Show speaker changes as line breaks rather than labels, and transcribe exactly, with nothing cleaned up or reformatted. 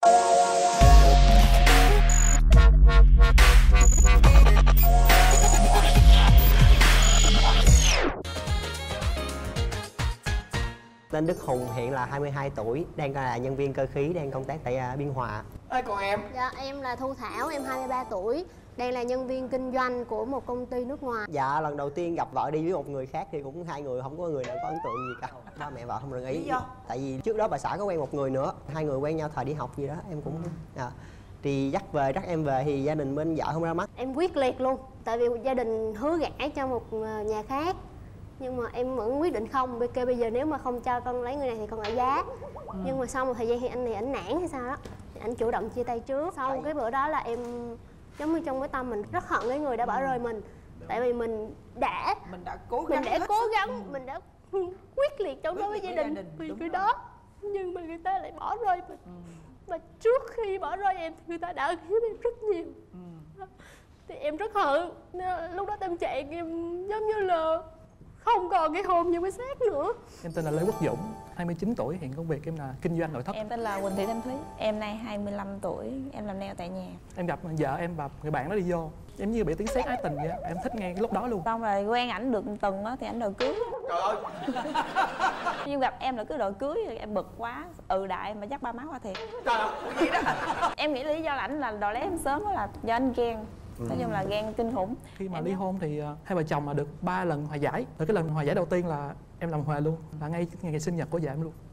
Tên Đức Hùng hiện là hai mươi hai tuổi, đang là nhân viên cơ khí, đang công tác tại Biên Hòa.
Ê, còn em?
Dạ, em là Thu Thảo, em hai mươi ba tuổi, đang là nhân viên kinh doanh của một công ty nước ngoài.
Dạ, lần đầu tiên gặp vợ đi với một người khác thì cũng hai người không có người nào có ấn tượng gì cả. Ba mẹ vợ không đồng ý.
Lý do?
Tại vì trước đó bà xã có quen một người nữa, hai người quen nhau thời đi học gì đó, em cũng à, thì dắt về, dắt em về thì gia đình bên vợ không ra mắt.
Em quyết liệt luôn, tại vì gia đình hứa gả cho một nhà khác. Nhưng mà em vẫn quyết định không, kêu bây giờ nếu mà không cho con lấy người này thì con ở giá. Ừ. Nhưng mà sau một thời gian thì anh này ảnh nản hay sao đó, anh chủ động chia tay trước. Sau Tại... cái bữa đó là em giống như trong cái tâm mình rất hận cái người đã bỏ rơi mình. Tại vì mình đã
mình đã cố gắng
mình đã cố gắng ừ. mình đã quyết liệt trong đó với gia đình, đình vì người đó, nhưng mà người ta lại bỏ rơi mình. Ừ. Và trước khi bỏ rơi em thì người ta đã khiến em rất nhiều. Ừ. Thì em rất hận. Lúc đó tâm trạng em giống như là không còn cái hồn như cái xác nữa.
Em tên là Lê Quốc Dũng, hai mươi chín tuổi, hiện công việc em là kinh doanh nội thất.
Em tên là Quỳnh Thị Thanh Thúy, em nay hai mươi lăm tuổi, em làm nail tại nhà.
Em gặp vợ em và người bạn đó đi vô, em như bị tiếng sét ái tình vậy, em thích ngay cái lúc đó luôn.
Xong rồi quen ảnh được một tuần á thì ảnh đòi cưới.
Trời ơi.
Nhưng gặp em là cứ đòi cưới rồi em bực quá, ừ đại mà chắc ba má qua thiệt.
Trời ơi, gì đó.
Em nghĩ lý do là ảnh là đòi lấy em sớm đó là do anh ghen. Nói chung là ghen kinh khủng.
Khi mà em ly hôn thì uh, hai vợ chồng mà được ba lần hòa giải. Rồi cái lần hòa giải đầu tiên là em làm hòa luôn, là ngay ngày sinh nhật của vợ em luôn.